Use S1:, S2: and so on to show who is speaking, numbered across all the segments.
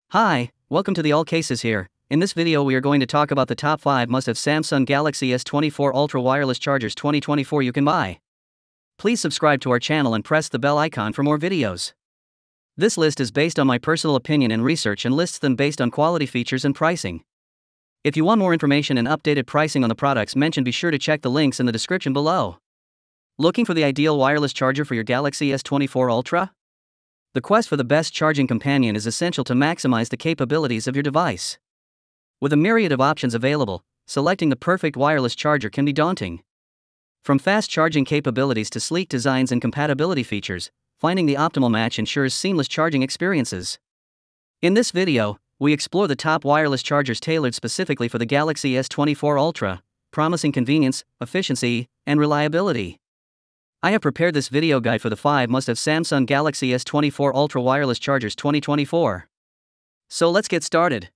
S1: Hi, welcome to the AllCasesHere. In this video we are going to talk about the top 5 must-have Samsung Galaxy S24 Ultra wireless chargers 2024 you can buy. Please subscribe to our channel and press the bell icon for more videos. This list is based on my personal opinion and research and lists them based on quality, features and pricing. If you want more information and updated pricing on the products mentioned, be sure to check the links in the description below. Looking for the ideal wireless charger for your Galaxy S24 Ultra? The quest for the best charging companion is essential to maximize the capabilities of your device. With a myriad of options available, selecting the perfect wireless charger can be daunting. From fast charging capabilities to sleek designs and compatibility features, finding the optimal match ensures seamless charging experiences. In this video, we explore the top wireless chargers tailored specifically for the Galaxy S24 Ultra, promising convenience, efficiency, and reliability. I have prepared this video guide for the 5 must-have Samsung Galaxy S24 Ultra wireless chargers 2024. So let's get started.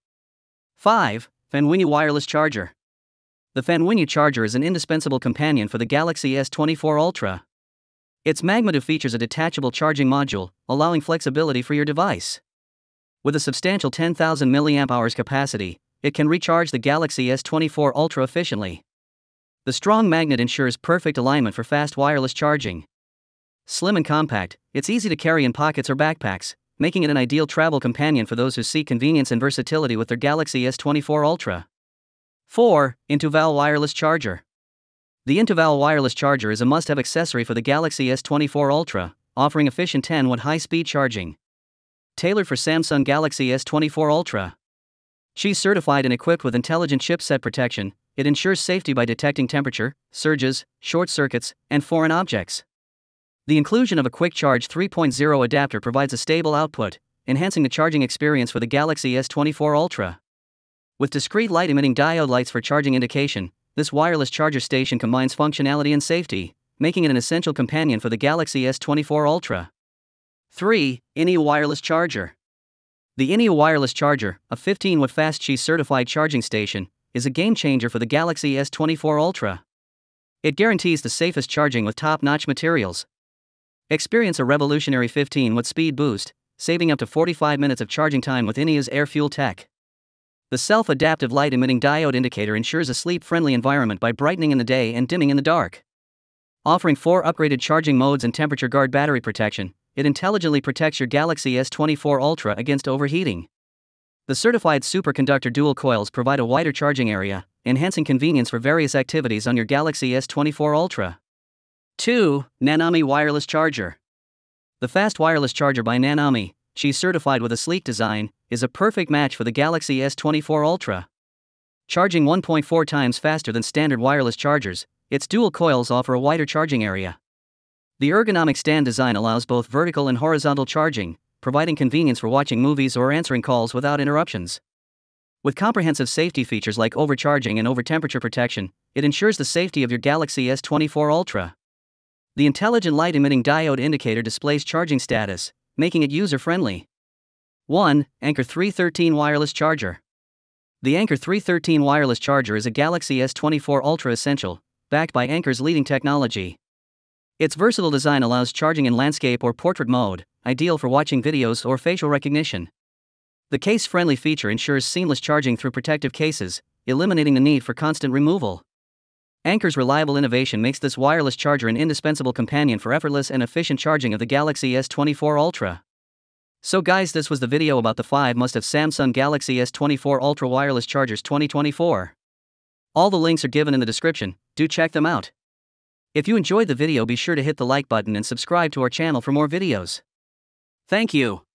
S1: 5. Fanwini Wireless Charger. The Fanwini charger is an indispensable companion for the Galaxy S24 Ultra. Its Magma features a detachable charging module, allowing flexibility for your device. With a substantial 10,000 mAh capacity, it can recharge the Galaxy S24 Ultra efficiently. The strong magnet ensures perfect alignment for fast wireless charging. Slim and compact, it's easy to carry in pockets or backpacks, making it an ideal travel companion for those who seek convenience and versatility with their Galaxy S24 Ultra. 4. Interval Wireless Charger. The Interval Wireless Charger is a must-have accessory for the Galaxy S24 Ultra, offering efficient 10-watt high-speed charging. Tailored for Samsung Galaxy S24 Ultra. She's certified and equipped with intelligent chipset protection. It ensures safety by detecting temperature, surges, short circuits, and foreign objects. The inclusion of a Quick Charge 3.0 adapter provides a stable output, enhancing the charging experience for the Galaxy S24 Ultra. With discrete light-emitting diode lights for charging indication, this wireless charger station combines functionality and safety, making it an essential companion for the Galaxy S24 Ultra. 3. Ineo Wireless Charger. The Ineo Wireless Charger, a 15-watt fast-charge certified charging station, is a game-changer for the Galaxy S24 Ultra. It guarantees the safest charging with top-notch materials. Experience a revolutionary 15-watt speed boost, saving up to 45 minutes of charging time with Ineo's air-fuel tech. The self-adaptive light-emitting diode indicator ensures a sleep-friendly environment by brightening in the day and dimming in the dark. Offering 4 upgraded charging modes and temperature guard battery protection, it intelligently protects your Galaxy S24 Ultra against overheating. The certified superconductor dual coils provide a wider charging area, enhancing convenience for various activities on your Galaxy S24 Ultra. 2. Nanami Wireless Charger. The fast wireless charger by Nanami, she's certified with a sleek design, is a perfect match for the Galaxy S24 Ultra. Charging 1.4 times faster than standard wireless chargers, its dual coils offer a wider charging area. The ergonomic stand design allows both vertical and horizontal charging, providing convenience for watching movies or answering calls without interruptions. With comprehensive safety features like overcharging and over-temperature protection, it ensures the safety of your Galaxy S24 Ultra. The intelligent light-emitting diode indicator displays charging status, making it user-friendly. 1. Anker 313 Wireless Charger. The Anker 313 wireless charger is a Galaxy S24 Ultra essential, backed by Anker's leading technology. Its versatile design allows charging in landscape or portrait mode, ideal for watching videos or facial recognition. The case-friendly feature ensures seamless charging through protective cases, eliminating the need for constant removal. Anker's reliable innovation makes this wireless charger an indispensable companion for effortless and efficient charging of the Galaxy S24 Ultra. So guys, this was the video about the 5 must-have Samsung Galaxy S24 Ultra wireless chargers 2024. All the links are given in the description, do check them out. If you enjoyed the video, be sure to hit the like button and subscribe to our channel for more videos. Thank you.